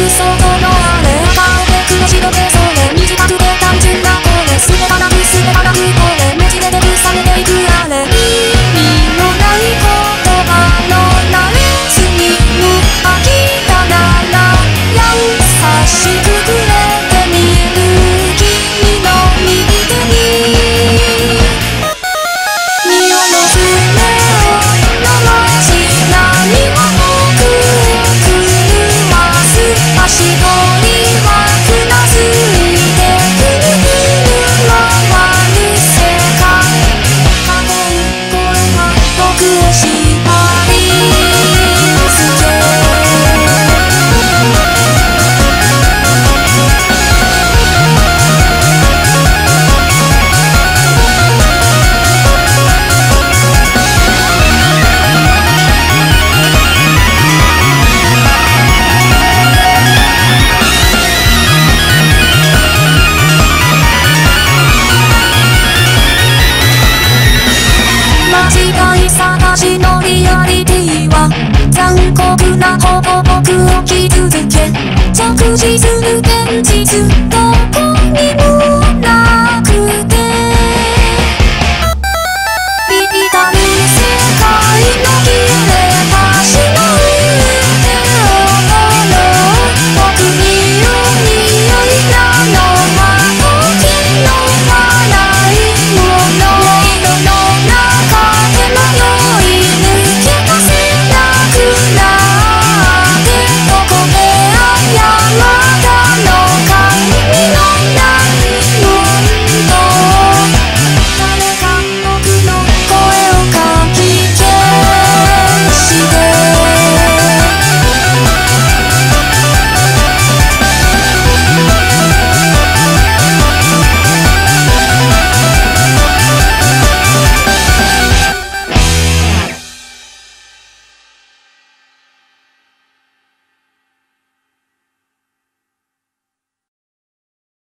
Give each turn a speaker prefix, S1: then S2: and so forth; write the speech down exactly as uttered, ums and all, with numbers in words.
S1: そこのあれ赤で黒白でそれ短くて単純なこれすべがなくすべがなくこれねじれて重ねていくあれ意味のない言葉のナレーションに飽きたなら優しくくれてみる君の右手に身をのすねを伸ばし何も僕を狂わす足取りは船すいてくるくる回る世界多分これが僕を縛り付け間違い探しのリアリティは残酷なほど僕を傷つけ着地する現実どこにも